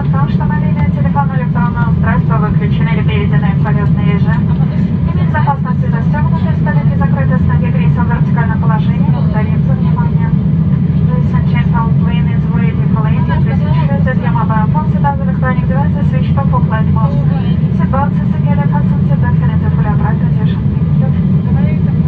в том, что мобильный телефон и электронное устройство выключены или переведены в полетный режим. Ремень безопасности застегнуты, столики закрыты, ноги кресла в вертикальном положении. Благодарим за внимание. Ladies and gentlemen, plane is ready for landing. Please ensure that your mobile phone, set up electronic devices switched off for flight mode. Seatbelts are securely fastened, seat belts are fully upright position. Thank you.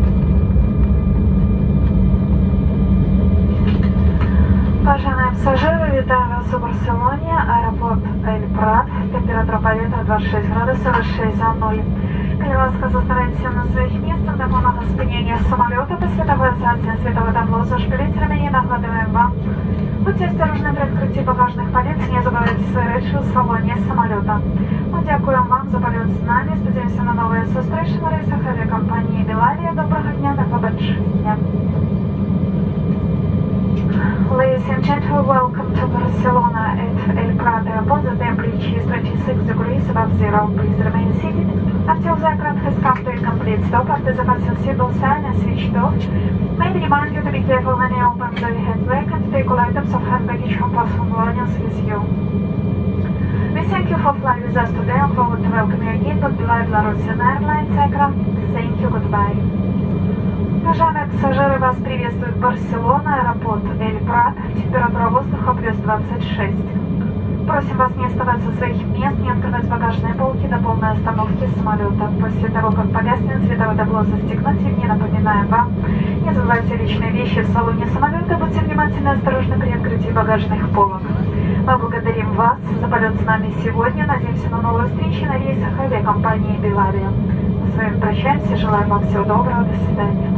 Пассажиры Вітаю вас у Барселоні, аеропорт Эль Прат, температура повітря 26 градусов и 6 за 0. Коли ласка, заставайте на своих местах до полного спинения самолета, после того сеансия световое табло за шпилицами и накладываем вам. Будьте осторожны при открытии багажных полиц, не забывайте свои речи в салоне самолета. Мы дякуем вам за полет с нами, сподіваємося на новые зустрічі на рейсах авиакомпании Белавия. Доброго дня, до побачення. Ladies and gentlemen, welcome to Barcelona at El Prat Airport. The temperature is 26 degrees above zero. Please remain seated until the aircraft has come to a complete stop. After the fasten seatbelt sign is switched off, may we remind you to be careful when you open the handbrake and to take all items of hand baggage from personal belongings with you. We thank you for flying with us today and forward to welcome you again, but Belavia Russian Airlines aircraft. Thank you, goodbye. Уважаемые пассажиры, вас приветствует Барселона, аэропорт Эль Прат, температура воздуха плюс 26. Просим вас не оставаться в своих мест, не открывать багажные полки до полной остановки самолета. После того, как погаснет световое табло застегнуть, и не напоминаем вам, не забывайте личные вещи в салоне самолета, будьте внимательны и осторожны при открытии багажных полок. Мы благодарим вас за полет с нами сегодня, надеемся на новые встречи на рейсах авиакомпании Белавия. Мы с вами прощаемся, желаем вам всего доброго, до свидания.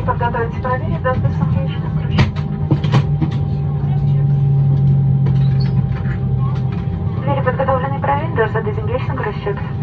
Двери подготовить и проверить до диссengage на грузчик. Двери подготовлены и проверить до диссengage на грузчик.